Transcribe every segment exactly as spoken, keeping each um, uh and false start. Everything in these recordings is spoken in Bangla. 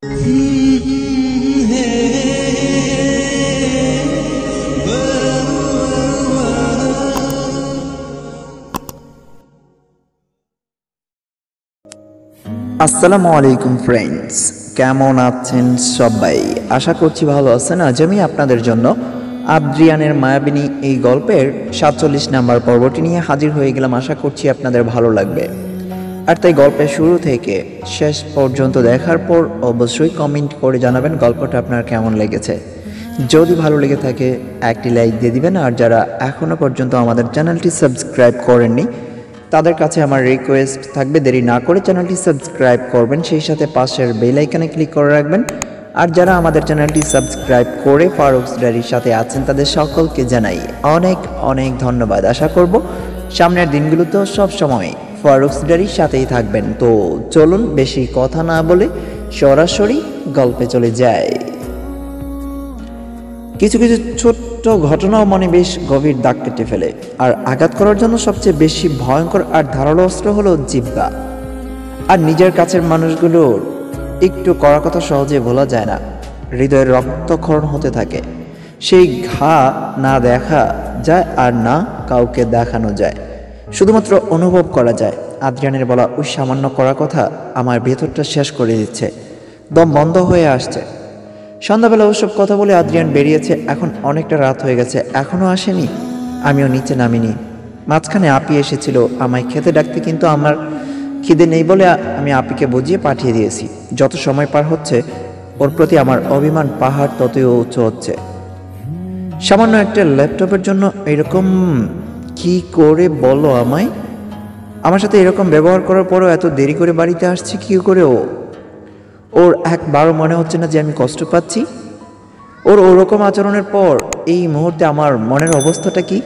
আসসালামু আলাইকুম ফ্রেন্ডস, কেমন আছেন সবাই? আশা করছি ভালো আছেন। আজ আমি আপনাদের জন্য আদ্রিয়ানের মায়াবিনী এই গল্পের সাতচল্লিশ নাম্বার পর্বটি নিয়ে হাজির হয়ে গেলাম। আশা করছি আপনাদের ভালো লাগবে। আর তাই গল্পের শুরু থেকে শেষ পর্যন্ত দেখার পর অবশ্যই কমেন্ট করে জানাবেন গল্পটা আপনার কেমন লেগেছে। যদি ভালো লেগে থাকে একটি লাইক দিয়ে দিবেন। আর যারা এখনও পর্যন্ত আমাদের চ্যানেলটি সাবস্ক্রাইব করেননি তাদের কাছে আমার রিকোয়েস্ট থাকবে, দেরি না করে চ্যানেলটি সাবস্ক্রাইব করবেন, সেই সাথে পাশের বেল আইকনে ক্লিক করে রাখবেন। আর যারা আমাদের চ্যানেলটি সাবস্ক্রাইব করে ফারুকস ডায়েরির সাথে আছেন তাদের সকলকে জানাই অনেক অনেক ধন্যবাদ। আশা করব সামনের দিনগুলোতেও সব সময় ফারুকস ডায়েরির সাথেই থাকবেন। তো চলুন বেশি কথা না বলে সরাসরি গল্পে চলে যায়। কিছু কিছু ছোট্ট ঘটনাও মনে বেশ গভীর দাগ কেটে ফেলে। আর আঘাত করার জন্য সবচেয়ে বেশি ভয়ঙ্কর আর ধারালো অস্ত্র হলো জিহ্বা। আর নিজের কাছের মানুষগুলোর একটু কড়া কথা সহজে ভোলা যায় না। হৃদয়ের রক্তক্ষরণ হতে থাকে। সেই ঘা না দেখা যায় আর না কাউকে দেখানো যায়, শুধুমাত্র অনুভব করা যায়। আদ্রিয়ানের বলা ওই সামান্য কড়া কথা আমার ভেতরটা শেষ করে দিচ্ছে, দম বন্ধ হয়ে আসছে। সন্ধ্যাবেলা ওসব কথা বলে আদ্রিয়ান বেরিয়েছে। এখন অনেকটা রাত হয়ে গেছে, এখনও আসেনি। আমিও নিচে নামিনি। মাঝখানে আপি এসেছিল আমায় খেতে ডাকতে, কিন্তু আমার খিদে নেই বলে আমি আপিকে বুঝিয়ে পাঠিয়ে দিয়েছি। যত সময় পার হচ্ছে ওর প্রতি আমার অভিমান পাহাড় ততই উঁচু হচ্ছে। সামান্য একটা ল্যাপটপের জন্য এরকম কি করে বলো আমায়? আমার সাথে এরকম ব্যবহার করার পরও এত দেরি করে বাড়িতে আসছে কি করে ও? ওর একবারও মনে হচ্ছে না যে আমি কষ্ট পাচ্ছি? ওর ওরকম আচরণের পর এই মুহূর্তে আমার মনের অবস্থাটা কি?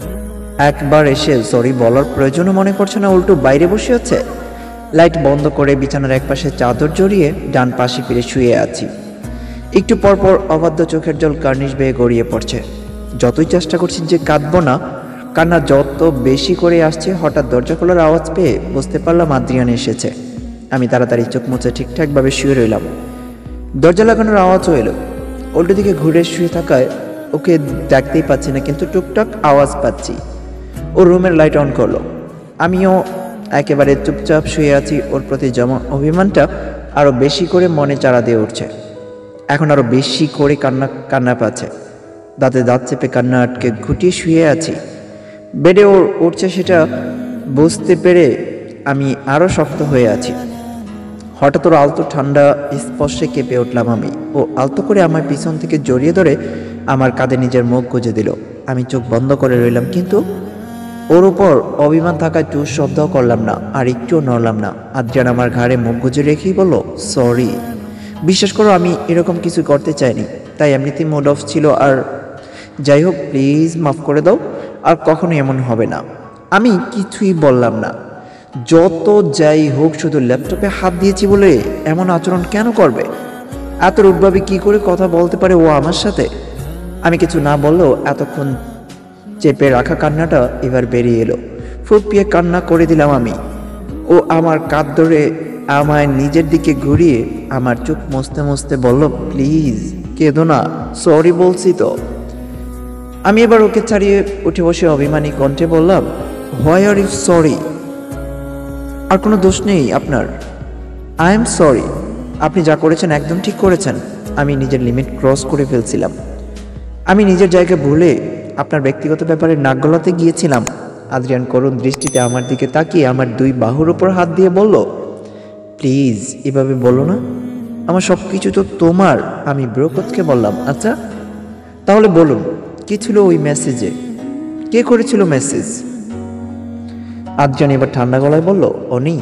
একবার এসে সরি বলার প্রয়োজনও মনে করছে না, উল্টো বাইরে বসে আছে। লাইট বন্ধ করে বিছানার একপাশে চাদর জড়িয়ে ডান পাশে ফিরে শুয়ে আছি। একটু পরপর অবাধ্য চোখের জল কার্নিশ বেয়ে গড়িয়ে পড়ছে। যতই চেষ্টা করছি যে কাঁদবো না, কান্না যত বেশি করে আসছে। হঠাৎ দরজা খোলার আওয়াজ পেয়ে বুঝতে পারলাম আদ্রিয়ান এসেছে। আমি তাড়াতাড়ি চোখ মুছে ঠিকঠাকভাবে শুয়ে রইলাম। দরজা লাগানোর আওয়াজও এলো। উল্টো দিকে ঘুরে শুয়ে থাকায় ওকে ডাকতেই পাচ্ছি না, কিন্তু টুকটাক আওয়াজ পাচ্ছি। ও রুমের লাইট অন করলো। আমিও একেবারে চুপচাপ শুয়ে আছি। ওর প্রতি যেমন অভিমানটা আরো বেশি করে মনে চাড়া দিয়ে উঠছে। এখন আরো বেশি করে কান্না কান্না পাচ্ছে। দাঁতে দাঁত চেপে কান্না আটকে ঘুটিয়ে শুয়ে আছি। বেডে ওর উঠছে সেটা বুঝতে পেরে আমি আরো শক্ত হয়ে আছি। হঠাৎ ওর আলতো ঠান্ডা স্পর্শে কেঁপে উঠলাম আমি। ও আলতো করে আমার পিছন থেকে জড়িয়ে ধরে আমার কাঁধে নিজের মুখ গুজে দিল। আমি চোখ বন্ধ করে রইলাম, কিন্তু ওর উপর অভিমান থাকায় টু শব্দও করলাম না, আর একটুও নড়লাম না। আদ্রিয়ান আমার ঘাড়ে মুখ গুজে রেখেই বলল, সরি। বিশ্বাস করো আমি এরকম কিছু করতে চাইনি, তাই এমনিতেই মুড অফ ছিল। আর যাই হোক, প্লিজ মাফ করে দাও, আর কখনো এমন হবে না। আমি কিছুই বললাম না। যত যাই হোক, শুধু ল্যাপটপে হাত দিয়েছি বলে এমন আচরণ কেন করবে? এত রূপভাবে কি করে কথা বলতে পারে ও আমার সাথে? আমি কিছু না বললেও এতক্ষণ চেপে রাখা কান্নাটা এবার বেরিয়ে এলো। ফুপিয়ে কান্না করে দিলাম আমি। ও আমার কাঁধ ধরে আমায় নিজের দিকে ঘুরিয়ে আমার চোখ মুছতে মুছতে বলল, প্লিজ কেঁদো না, সরি বলছি তো। আমি এবার ওকে ছাড়িয়ে উঠে বসে অভিমানী কণ্ঠে বললাম, হোয়াই আর ইউ সরি? আর কোনো দোষ নেই আপনার। I am sorry. আপনি যা করেছেন একদম ঠিক করেছেন। আমি নিজের লিমিট ক্রস করে ফেলছিলাম। আমি নিজের জায়গা ভুলে আপনার ব্যক্তিগত ব্যাপারে নাক গলাতে গিয়েছিলাম। আদ্রিয়ান করুণ দৃষ্টিতে আমার দিকে তাকিয়ে আমার দুই বাহুর উপর হাত দিয়ে বলল, প্লিজ এভাবে বলো না। আমার সব কিছু তো তোমার। আমি ব্রোকতকে বললাম, আচ্ছা তাহলে বলুন কি ছিল ওই মেসেজে? কে করেছিল মেসেজ? আদ্রিয়ান এবার ঠান্ডা গলায় বলল, অনি,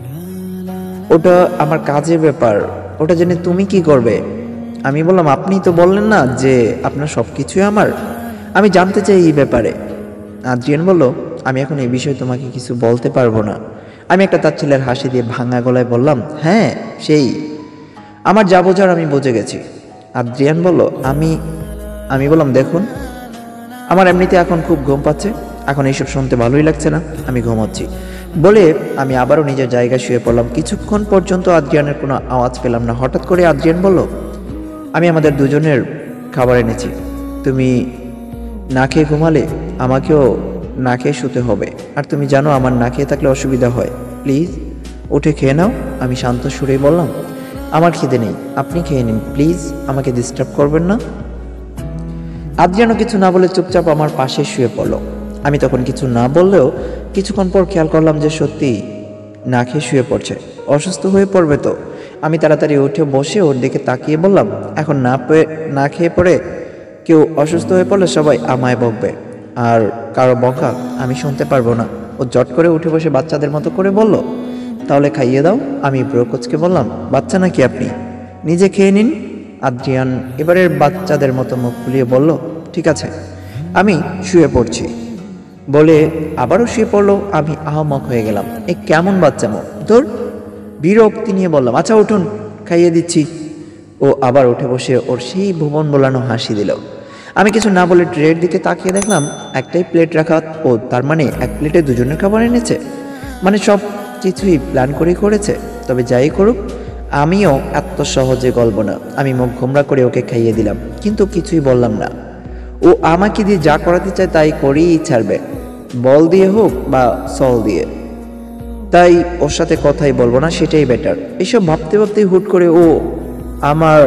ওটা আমার কাজের ব্যাপার, ওটা জেনে তুমি কি করবে? আমি বললাম, আপনি তো বললেন না যে আপনার সব কিছুই আমার? আমি জানতে চাই এই ব্যাপারে। আদ্রিয়ান বলল, আমি এখন এই বিষয়ে তোমাকে কিছু বলতে পারবো না। আমি একটা তাচ্ছিল্যের হাসি দিয়ে ভাঙা গলায় বললাম, হ্যাঁ সেই আমার যা বোঝার আমি বুঝে গেছি। আদ্রিয়ান বলল, আমি আমি বললাম, দেখুন আমার এমনিতে এখন খুব ঘুম পাচ্ছে, এখন এইসব শুনতে ভালোই লাগছে না, আমি ঘুমাচ্ছি। বলে আমি আবারও নিজের জায়গায় শুয়ে পড়লাম। কিছুক্ষণ পর্যন্ত আদ্রিয়ানের কোনো আওয়াজ পেলাম না। হঠাৎ করে আদ্রিয়ান বলল, আমি আমাদের দুজনের খাবার এনেছি, তুমি না খেয়ে ঘুমালে আমাকেও না খেয়ে শুতে হবে, আর তুমি জানো আমার না খেয়ে থাকলে অসুবিধা হয়, প্লিজ উঠে খেয়ে নাও। আমি শান্ত সুরেই বললাম, আমার খিদে নেই, আপনি খেয়ে নিন প্লিজ, আমাকে ডিস্টার্ব করবেন না। আদ্রিয়ানও কিছু না বলে চুপচাপ আমার পাশে শুয়ে পড়ল। আমি তখন কিছু না বললেও কিছুক্ষণ পর খেয়াল করলাম যে সত্যি না খেয়ে শুয়ে পড়ছে। অসুস্থ হয়ে পড়বে তো। আমি তাড়াতাড়ি উঠে বসে ওর দিকে তাকিয়ে বললাম, এখন না পেয়ে না খেয়ে পড়ে কেউ অসুস্থ হয়ে পড়লে সবাই আমায় বকবে, আর কারো বকা আমি শুনতে পারবো না। ও জট করে উঠে বসে বাচ্চাদের মতো করে বলল, তাহলে খাইয়ে দাও। আমি ব্রোকোচকে বললাম, বাচ্চা নাকি আপনি, নিজে খেয়ে নিন। আদ্রিয়ান এবারের বাচ্চাদের মতো মুখ ফুলিয়ে বলল, ঠিক আছে আমি শুয়ে পড়ছি, বলে আবারও শুয়ে পড়লো। আমি আহমক হয়ে গেলাম, এ কেমন বাচ্চা মুখ, তোর বিরক্তি নিয়ে বললাম, আচ্ছা উঠুন খাইয়ে দিচ্ছি। ও আবার উঠে বসে ওর সেই ভুবন বোলানো হাসি দিল। আমি কিছু না বলে ট্রের দিকে তাকিয়ে দেখলাম একটাই প্লেট রাখা। ও তার মানে এক প্লেটে দুজনের খাবার এনেছে, মানে সব কিছুই প্ল্যান করেই করেছে। তবে যাই করুক আমিও এত সহজে গল্প না। আমি মুখ ঘোমরা করে ওকে খাইয়ে দিলাম, কিন্তু কিছুই বললাম না। ও আমাকে দিয়ে যা করাতে চায় তাই করেই ছাড়বে, বল দিয়ে হোক বা সল দিয়ে। তাই ওর সাথে কথাই বলবো না, সেটাই বেটার। এসব ভাবতে ভাবতে হুট করে ও আমার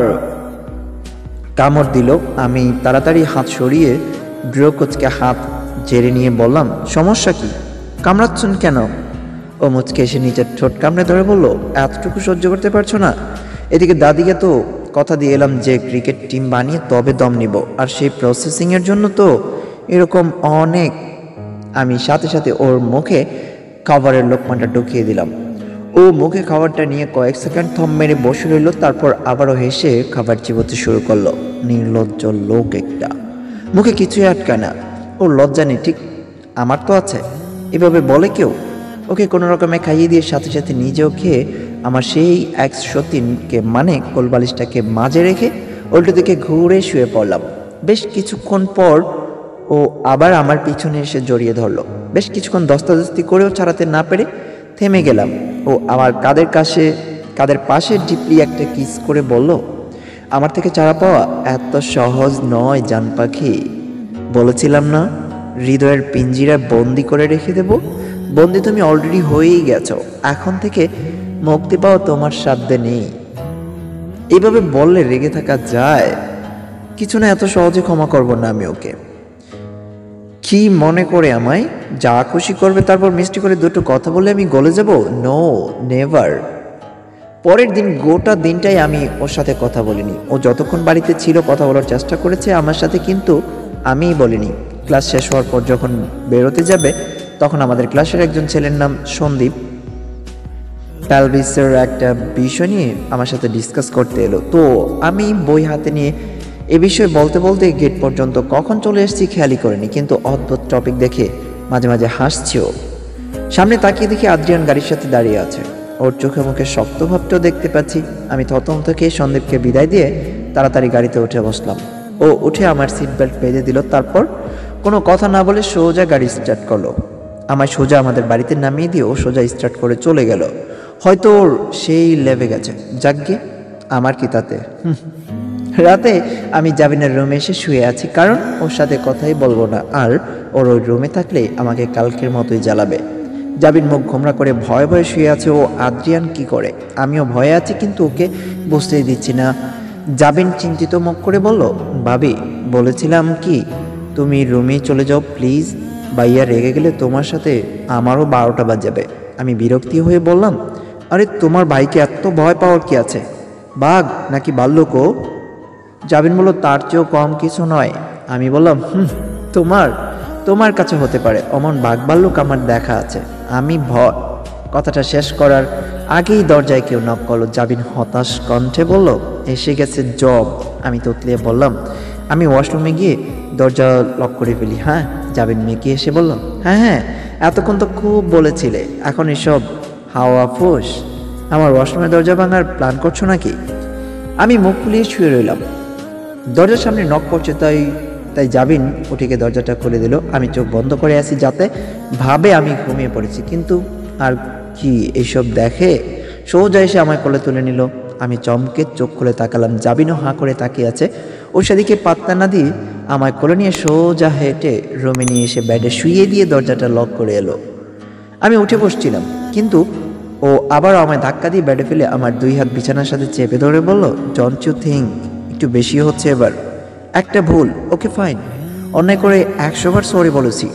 কামড় দিল। আমি তাড়াতাড়ি হাত সরিয়ে ব্রোকোচকে হাত জেরে নিয়ে বললাম, সমস্যা কি, কামড়াচ্ছেন কেন? ও মুচকে এসে নিচের ঠোঁট কামড়ে ধরে বলল, এতটুকু সহ্য করতে পারছো না? এদিকে দাদিকে তো কথা দিয়ে এলাম যে ক্রিকেট টিম বানিয়ে তবে দম নিব, আর সেই প্রসেসিংয়ের জন্য তো এরকম অনেক। আমি সাথে সাথে ওর মুখে খাবারের লোকমানটা ঢুকিয়ে দিলাম। ও মুখে খাবারটা নিয়ে কয়েক সেকেন্ড থম মেরে বসে রইল, তারপর আবারও হেসে খাবার চিবোতে শুরু করলো। নির্লজ্জ লোক একটা, মুখে কিছুই আটকায় না। ওর লজ্জা নেই, ঠিক আমার তো আছে। এভাবে বলে কেউ? ওকে কোনো রকমে খাইয়ে দিয়ে সাথে সাথে নিজেও খেয়ে আমার সেই এক সতীনকে মানে কোলবালিশটাকে মাঝে রেখে উল্টো দিকে ঘুরে শুয়ে পড়লাম। বেশ কিছুক্ষণ পর ও আবার আমার পিছনে এসে জড়িয়ে ধরলো। বেশ কিছুক্ষণ দস্তাদস্তি করেও ছাড়াতে না পেরে থেমে গেলাম। ও আমার কাদের কাছে কাদের পাশে ডিপলি একটা কিস করে বলল, আমার থেকে ছাড়া পাওয়া এত সহজ নয় জান পাখি, বলেছিলাম না হৃদয়ের পিঞ্জিরা বন্দি করে রেখে দেব। বন্দি তুমি অলরেডি হয়েই গেছো, এখন থেকে মুক্তি পাওয়া তোমার সাধ্যে নেই। এইভাবে বললে রেগে থাকা যায়? কিছু না, এত সহজে ক্ষমা করব না আমি ওকে। কি মনে করে আমায় যা খুশি করবে, তারপর মিষ্টি করে দুটো কথা বলে আমি গলে যাব? No, never. পরের দিন গোটা দিনটাই আমি ওর সাথে কথা বলিনি। ও যতক্ষণ বাড়িতে ছিল কথা বলার চেষ্টা করেছে আমার সাথে, কিন্তু আমিই বলিনি। ক্লাস শেষ হওয়ার পর যখন বেরোতে যাবে তখন আমাদের ক্লাসের একজন ছেলের নাম সন্দীপ প্যালভিসের একটা বিষয় নিয়ে আমার সাথে ডিসকাস করতে এলো। তো আমি বই হাতে নিয়ে এ বিষয়ে বলতে বলতে গেট পর্যন্ত কখন চলে এসেছি খেয়ালই করিনি, কিন্তু অদ্ভুত টপিক দেখে মাঝে মাঝে হাসছিও। সামনে তাকিয়ে দেখি আদ্রিয়ান গাড়ির সাথে দাঁড়িয়ে আছে। ওর চোখে মুখে শক্ত ভাবটাও দেখতে পাচ্ছি। আমি থতম থেকে সন্দীপকে বিদায় দিয়ে তাড়াতাড়ি গাড়িতে উঠে বসলাম। ও উঠে আমার সিট বেল্ট বেঁধে দিল, তারপর কোনো কথা না বলে সোজা গাড়ি স্টার্ট করলো। আমায় সোজা আমাদের বাড়িতে নামিয়ে দিয়ে ও সোজা স্টার্ট করে চলে গেল। হয়তো ওর সেই লেভে গেছে, যাকগে আমার কি তাতে। রাতে আমি জাবিনের রুমে এসে শুয়ে আছি, কারণ ওর সাথে কথাই বলবো না, আর ওর ওই রুমে থাকলে আমাকে কালকের মতোই জ্বালাবে। জাবিন মুখ ঘোমরা করে ভয়ে ভয়ে শুয়ে আছে। ও আদ্রিয়ান কি করে, আমিও ভয়ে আছি, কিন্তু ওকে বুঝতেই দিচ্ছি না। জাবিন চিন্তিত মুখ করে বলল, ভাবি বলেছিলাম কি তুমি রুমেই চলে যাও প্লিজ, ভাইয়া রেগে গেলে তোমার সাথে আমারও বারোটা বাজাবে। আমি বিরক্তি হয়ে বললাম, আরে তোমার ভাইকে এত ভয় পাওয়ার কি আছে, বাঘ নাকি ভাল্লুক ও? জাবিন বলল, তার চেয়েও কম কিছু নয়। আমি বললাম, হুম তোমার তোমার কাছে হতে পারে, অমন বাঘ ভাল্লুক আমার দেখা আছে। আমি ভয় কথাটা শেষ করার আগেই দরজায় কেউ নক করলো। জাবিন হতাশ কণ্ঠে বলল, এসে গেছে জব। আমি তোতলিয়ে বললাম, আমি ওয়াশরুমে গিয়ে দরজা লক করে ফেলি। হ্যাঁ, জাবিন মেকি এসে বলল, হ্যাঁ হ্যাঁ এতক্ষণ তো খুব বলেছিলে, এখন এসব হাওয়া ফুস। আমার ওয়াশরুমের দরজা ভাঙার প্ল্যান করছো নাকি? আমি মুখ ফুলিয়ে শুয়ে রইলাম। দরজার সামনে নক করছে, তাই তাই জাবিন উঠে গিয়ে দরজাটা খুলে দিল। আমি চোখ বন্ধ করে আছি যাতে ভাবে আমি ঘুমিয়ে পড়েছি, কিন্তু আর কি এইসব দেখে সোজা এসে আমায় কোলে তুলে নিল। আমি চমকে চোখ খুলে তাকালাম, জাবিনও হাঁ করে তাকিয়ে আছে। ও সেদিকে পাত্তা না দিয়ে আমায় কোলে নিয়ে সোজা হেঁটে রুমে নিয়ে এসে বেডে শুইয়ে দিয়ে দরজাটা লক করে এলো। আমি উঠে বসছিলাম, কিন্তু ও আবার আমায় ধাক্কা দিয়ে বেডে ফেলে আমার দুই হাত বিছানার সাথে চেপে ধরে বলল, ডোন্ট ইউ থিঙ্ক একটু বেশি হচ্ছে এবার? একটা ভুল, ওকে ফাইন, অন্যায় করে একশো বার সরি বলেছি,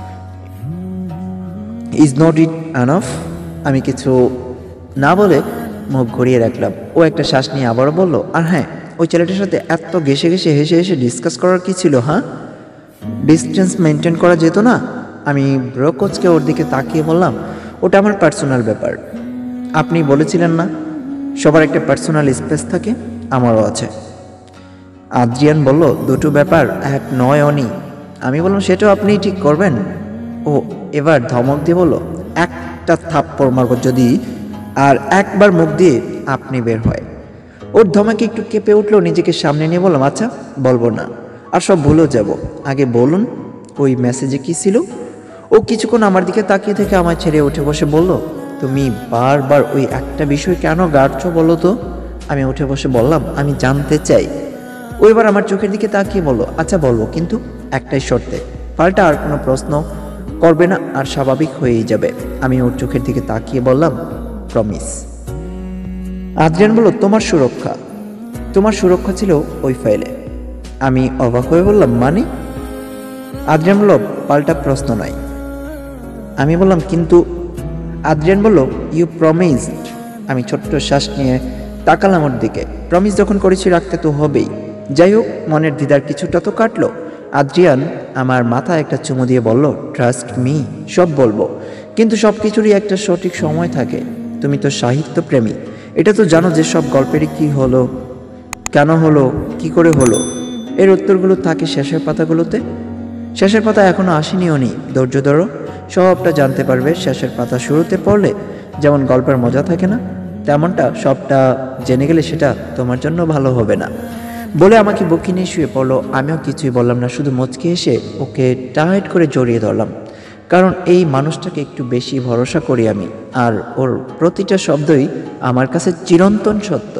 ইজ নট ইট এনাফ? আমি কিছু না বলে মুখ ঘুরিয়ে রাখলাম। ও একটা শ্বাস নিয়ে আবারও বলল, আর হ্যাঁ, ওই ছেলেটার সাথে এত ঘেসে ঘেসে হেসে হেসে ডিসকাস করার কি ছিল? হ্যাঁ, ডিস্টেন্স মেনটেন করা যেত না? আমি ব্রোকোচকে ওর দিকে তাকিয়ে বললাম, ওটা আমার পার্সোনাল ব্যাপার। আপনি বলেছিলেন না সবার একটা পার্সোনাল স্পেস থাকে, আমারও আছে। আদ্রিয়ান বলল, দুটো ব্যাপার এক নয় অনি। আমি বললাম, সেটাও আপনি ঠিক করবেন? ও এবার ধমক দিয়ে বলল, একটা থাপ্পড় মারব যদি আর একবার মুখ দিয়ে আপনি বের হয়। ওর ধমকে একটু কেঁপে উঠলো, নিজেকে সামনে নিয়ে বললাম, আচ্ছা বলবো না, আর সব ভুলেও যাব, আগে বলুন ওই মেসেজে কি ছিল? ও কিছুক্ষণ আমার দিকে তাকিয়ে থেকে আমায় ছেড়ে উঠে বসে বলল, তুমি বারবার ওই একটা বিষয় কেন গাড়ছো বলো তো? আমি উঠে বসে বললাম, আমি জানতে চাই। ও এবার আমার চোখের দিকে তাকিয়ে বলল, আচ্ছা বলবো, কিন্তু একটাই শর্তে, পাল্টা আর কোনো প্রশ্ন করবে না, আর স্বাভাবিক হয়েই যাবে। আমি ওর চোখের দিকে তাকিয়ে বললাম, প্রমিস। আদ্রিয়ান বলল, তোমার সুরক্ষা? তোমার সুরক্ষা ছিল ওই ফাইলে। আমি অবাক হয়ে বললাম, মানে? আদ্রিয়ান বলল, পাল্টা প্রশ্ন নাই। আমি বললাম, কিন্তু? আদ্রিয়ান বলল, ইউ প্রমিসড। আমি ছোট্ট শ্বাস নিয়ে তাকালাম ওর দিকে। প্রমিস যখন করেছি রাখতে তো হবেই। যাই হোক, মনের দ্বিধার কিছুটা তো কাটলো। আদ্রিয়ান আমার মাথায় একটা চুমু দিয়ে বলল, ট্রাস্ট মি, সব বলবো, কিন্তু সব কিছুরই একটা সঠিক সময় থাকে। তুমি তো সাহিত্য প্রেমী, এটা তো জানো যে সব গল্পেরই কি হলো, কেন হলো, কি করে হলো, এর উত্তরগুলো থাকে শেষের পাতাগুলোতে। শেষের পাতা এখনো আসেনিও নি, ধৈর্য ধরো, সবটা জানতে পারবে। শেষের পাতা শুরুতে পড়লে যেমন গল্পের মজা থাকে না, তেমনটা সবটা জেনে গেলে সেটা তোমার জন্য ভালো হবে না বলে আমাকে বুকে নিয়ে শুয়ে পড়লো। আমিও কিছুই বললাম না, শুধু মুচকি এসে ওকে টাইট করে জড়িয়ে ধরলাম, কারণ এই মানুষটাকে একটু বেশি ভরসা করি আমি, আর ওর প্রতিটা শব্দই আমার কাছে চিরন্তন সত্য।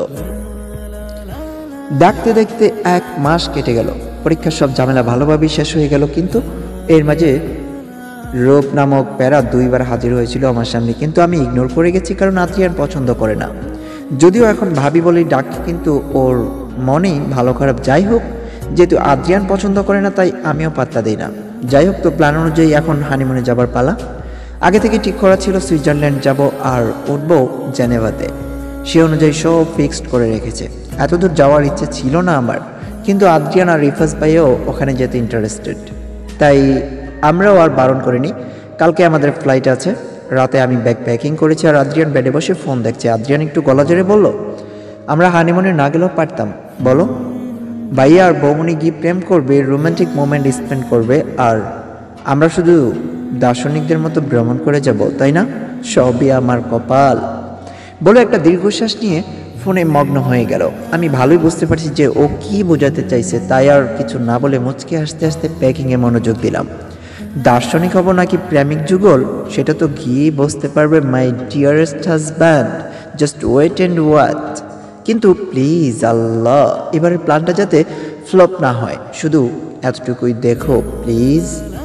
দেখতে দেখতে এক মাস কেটে গেল, পরীক্ষার সব ঝামেলা ভালোভাবেই শেষ হয়ে গেল, কিন্তু এর মাঝে রূপ নামক প্যারা দুইবার হাজির হয়েছিল আমার সামনে, কিন্তু আমি ইগনোর করে গেছি, কারণ আদ্রিয়ান পছন্দ করে না। যদিও এখন ভাবি বলেই ডাকি, কিন্তু ওর মনেই ভালো খারাপ যাই হোক, যেহেতু আদ্রিয়ান পছন্দ করে না তাই আমিও পাত্তা দিই না। যাই হোক, তো প্ল্যান অনুযায়ী এখন হানিমুনে যাবার পালা। আগে থেকে ঠিক করা ছিল সুইজারল্যান্ড যাব আর উঠবো জেনেভাতে, সে অনুযায়ী সব ফিক্সড করে রেখেছে। এতদূর যাওয়ার ইচ্ছে ছিল না আমার, কিন্তু আদ্রিয়ান আর রিফাজ ভাইও ওখানে যেতে ইন্টারেস্টেড, তাই আমরাও আর বারণ করিনি। কালকে আমাদের ফ্লাইট আছে। রাতে আমি ব্যাগ প্যাকিং করেছি আর আদ্রিয়ান বেডে বসে ফোন দেখছে। আদ্রিয়ান একটু গলা জোরে বলল, আমরা হানিমুনে না গেলেও পারতাম, বলো? ভাইয়া আর বৌমনি গিয়ে প্রেম করবে, রোমান্টিক মোমেন্ট স্পেন্ড করবে, আর আমরা শুধু দার্শনিকদের মতো ভ্রমণ করে যাব, তাই না? সবই আমার কপাল বলে একটা দীর্ঘশ্বাস নিয়ে ফোনে মগ্ন হয়ে গেল। আমি ভালোই বুঝতে পারছি যে ও কি বোঝাতে চাইছে, তাই আর কিছু না বলে মুচকে হাসতে হাসতে প্যাকিংয়ে মনোযোগ দিলাম। দার্শনিক হব নাকি প্রেমিক যুগল সেটা তো গিয়ে বুঝতে পারবে my dearest husband, just wait and watch. কিন্তু প্লিজ আল্লাহ, এবারের প্ল্যানটা যাতে ফ্লপ না হয়, শুধু এতটুকুই দেখো প্লিজ।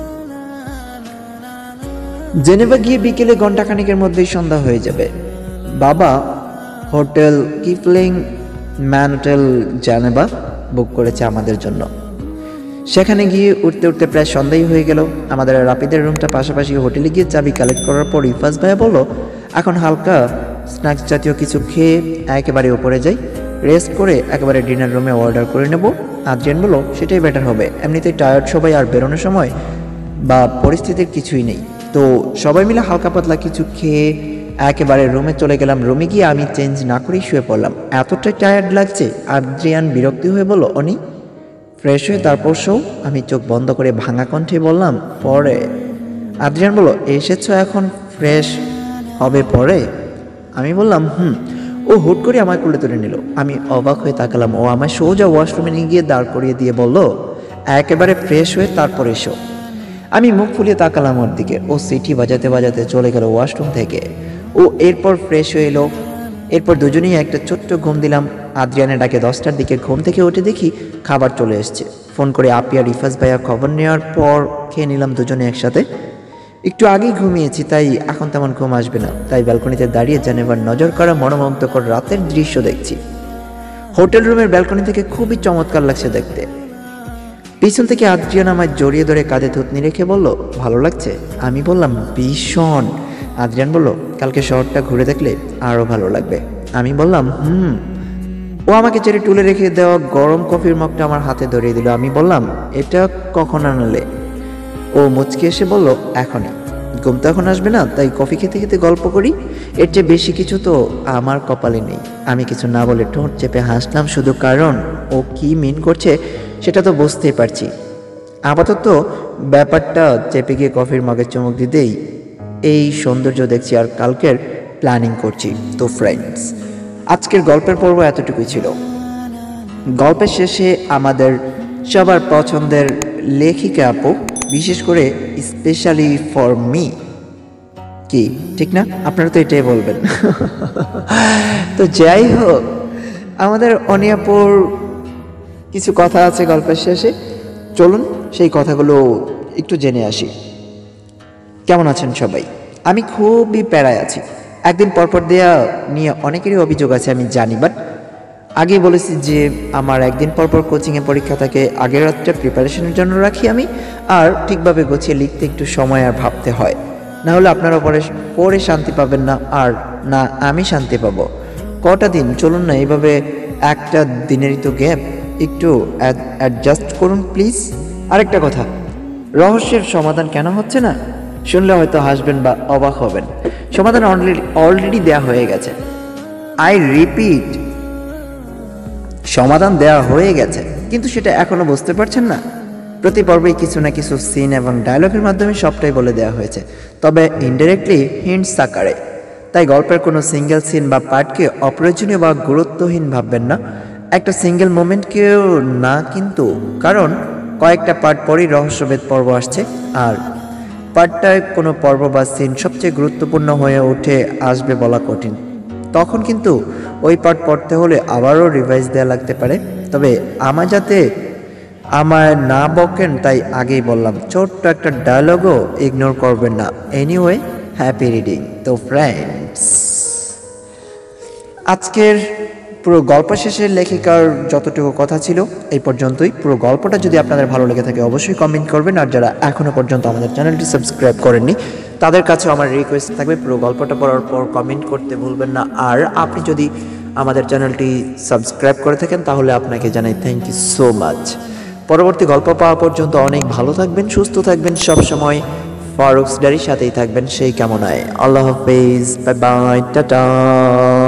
জেনেভা গিয়ে বিকেলে ঘন্টাখানিকের মধ্যেই সন্ধ্যা হয়ে যাবে। বাবা হোটেল কিফলিং ম্যান হোটেল জেনেভা বুক করেছে আমাদের জন্য। সেখানে গিয়ে উঠতে উঠতে প্রায় সন্ধ্যাই হয়ে গেল। আমাদের রাপিদের রুমটা পাশাপাশি। হোটেলে গিয়ে চাবি কালেক্ট করার পর ইফাজ ভাইয়া বলল, এখন হালকা স্ন্যাক্স জাতীয় কিছু খেয়ে একেবারে উপরে যাই, রেস্ট করে একেবারে ডিনার রুমে অর্ডার করে নেব। আদ্রিয়ান বলল, সেটাই বেটার হবে, এমনিতেই টায়ার্ড সবাই, আর বেরোনোর সময় বা পরিস্থিতির কিছুই নেই। তো সবাই মিলে হালকা পাতলা কিছু খেয়ে একেবারে রুমে চলে গেলাম। রুমে গিয়ে আমি চেঞ্জ না করেই শুয়ে পড়লাম, এতটাই টায়ার্ড লাগছে। আদ্রিয়ান বিরক্তি হয়ে বলল, অনি ফ্রেশ হয়ে তারপর শো। আমি চোখ বন্ধ করে ভাঙা কণ্ঠে বললাম, পরে। আদ্রিয়ান বলল, এসেছো এখন, ফ্রেশ হবে পরে? আমি বললাম, হুম। ও হুট করে আমায় কোলে তুলে নিল। আমি অবাক হয়ে তাকালাম। ও আমায় সোজা ওয়াশরুমে নিয়ে গিয়ে দাঁড় করিয়ে দিয়ে বলল, একেবারে ফ্রেশ হয়ে তারপর এসো। আমি মুখ ফুলিয়ে তাকালাম ওর দিকে। ও সিটি বাজাতে বাজাতে চলে গেল ওয়াশরুম থেকে। ও এরপর ফ্রেশ হয়ে এলো। এরপর দুজনেই একটা ছোট্ট ঘুম দিলাম। আদ্রিয়ানের ডাকে দশটার দিকে ঘুম থেকে উঠে দেখি খাবার চলে এসছে। ফোন করে আপি আর রিফাজ ভাইয়া খবর নেওয়ার পর খেয়ে নিলাম দুজনে একসাথে। একটু আগেই ঘুমিয়েছি, তাই এখন তেমন ঘুম আসবে না। তাই ব্যালকনিতে দাঁড়িয়ে জেনেভার নজর করা মনোমুগ্ধকর রাতের দৃশ্য দেখছি। হোটেল রুমের ব্যালকনি থেকে খুবই চমৎকার লাগছে দেখতে। পিছন থেকে আদ্রিয়ান আমায় জড়িয়ে ধরে কাঁধে থুতনি রেখে বলল, ভালো লাগছে? আমি বললাম, ভীষণ। আদ্রিয়ান বলল, কালকে শহরটা ঘুরে দেখলে আরও ভালো লাগবে। আমি বললাম, হুম। ও আমাকে ছেড়ে টুলে রেখে দেওয়া গরম কফির মগটা আমার হাতে ধরিয়ে দিল। আমি বললাম, এটা কখন আনলে? ও মুচকি এসে বলল, এখনই। ঘুম তো এখন আসবে না, তাই কফি খেতে খেতে গল্প করি। এর চেয়ে বেশি কিছু তো আমার কপালে নেই। আমি কিছু না বলে ঠোঁট চেপে হাসলাম, শুধু কারণ ও কি মিন করছে সেটা তো বুঝতেই পারছি। আপাতত ব্যাপারটা চেপে গিয়ে কফির মগে চুমুক দিতেই এই সৌন্দর্য দেখছি আর কালকের প্ল্যানিং করছি। তো ফ্রেন্ডস, আজকের গল্পের পর্ব এতটুকুই ছিল। গল্পের শেষে আমাদের সবার পছন্দের লেখিকা আপু, বিশেষ করে স্পেশালি ফর মি, কি ঠিক না? আপনারা তো এটাই বলবেন। তো যাই হোক, আমাদের অনিয়াপুর কিছু কথা আছে গল্পের শেষে। চলুন সেই কথাগুলো একটু জেনে আসি। কেমন আছেন সবাই? আমি খুবই প্যারায় আছি। একদিন পরপর দেয়া নিয়ে অনেকেরই অভিযোগ আছে আমি জানি, বাট আগেই বলেছি যে আমার একদিন পরপর কোচিংয়ে পরীক্ষা থাকে। আগের রাতটা প্রিপারেশনের জন্য রাখি আমি, আর ঠিকভাবে গুছিয়ে লিখতে একটু সময় আর ভাবতে হয়। না হলে আপনারা পরে পরে শান্তি পাবেন না, আর না আমি শান্তি পাবো। কটা দিন চলুন না এইভাবে, একটা দিনেরই তো গ্যাপ, একটু অ্যাডজাস্ট করুন প্লিজ। আরেকটা কথা, রহস্যের সমাধান কেন হচ্ছে না শুনলে হয়তো হাসবেন বা অবাক হবেন। সমাধান অলরেডি অলরেডি দেয়া হয়ে গেছে। আই রিপিট, সমাধান দেওয়া হয়ে গেছে, কিন্তু সেটা এখনো বুঝতে পারছেন না। প্রতি পর্বেই কিছু না কিছু সিন এবং ডায়লগের মাধ্যমে সবটাই বলে দেওয়া হয়েছে, তবে ইনডাইরেক্টলি হিন্টস আকারে। তাই গল্পের কোনো সিঙ্গেল সিন বা পার্টকে অপ্রয়োজনীয় বা গুরুত্বহীন ভাববেন না। একটা সিঙ্গেল মোমেন্টকেও না কিন্তু, কারণ কয়েকটা পার্ট পরেই রহস্যভেদ পর্ব আসছে। আর পার্টটায় কোনো পর্ব বা সিন সবচেয়ে গুরুত্বপূর্ণ হয়ে উঠে আসবে বলা কঠিন। তখন কিন্তু ওই পার্ট পড়তে হলে আবারও রিভাইজ দেওয়া লাগতে পারে। তবে আমার যাতে আমায় না বকেন তাই আগেই বললাম, ছোট্ট একটা ডায়লগও ইগনোর করবেন না। Anyway, happy reading. তো ফ্রেন্ডস, আজকের পুরো গল্প শেষের লেখিকার যতটুকু কথা ছিল এই পর্যন্তই। পুরো গল্পটা যদি আপনাদের ভালো লেগে থাকে অবশ্যই কমেন্ট করবেন, আর যারা এখনও পর্যন্ত আমাদের চ্যানেলটি সাবস্ক্রাইব করেননি তাদের কাছেও আমার রিকোয়েস্ট থাকবে পুরো গল্পটা পড়ার পর কমেন্ট করতে ভুলবেন না। আর আপনি যদি আমাদের চ্যানেলটি সাবস্ক্রাইব করে থাকেন তাহলে আপনাকে জানাই থ্যাংক ইউ সো মাচ। পরবর্তী গল্প পাওয়া পর্যন্ত অনেক ভালো থাকবেন, সুস্থ থাকবেন, সবসময় ফারুকস ডায়েরির সাথেই থাকবেন সেই কামনায়। আল্লাহ হাফেজ, বাই বাই, টাটা।